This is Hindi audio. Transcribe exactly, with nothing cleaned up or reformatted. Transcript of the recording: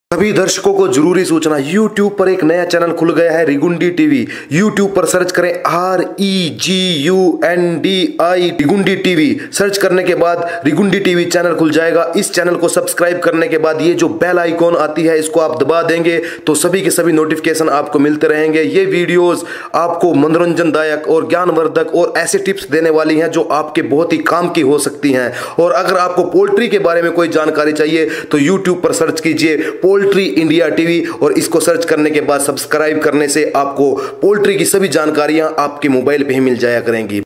सभी दर्शकों को जरूरी सूचना, YouTube पर एक नया चैनल खुल गया है, रिगुंडी टीवी। YouTube पर सर्च करें R E G U N D I Regundi TV. Search करने के बाद रिगुंडी टीवी चैनल खुल जाएगा। इस चैनल को सब्सक्राइब करने के बाद ये जो बेल आइकॉन आती है इसको आप दबा देंगे तो सभी के सभी नोटिफिकेशन आपको मिलते रहेंगे। ये वीडियोस आपको मनोरंजनदायक और ज्ञानवर्धक और ऐसे टिप्स देने वाली हैं जो आपके बहुत ही काम की हो सकती हैं। और अगर आपको पोल्ट्री के बारे में कोई जानकारी चाहिए तो यूट्यूब पर सर्च कीजिए पोल्ट्री इंडिया टीवी और इसको सर्च करने के बाद सब्सक्राइब करने से आपको पोल्ट्री की सभी जानकारियां आपके मोबाइल पे ही मिल जाया करेंगी।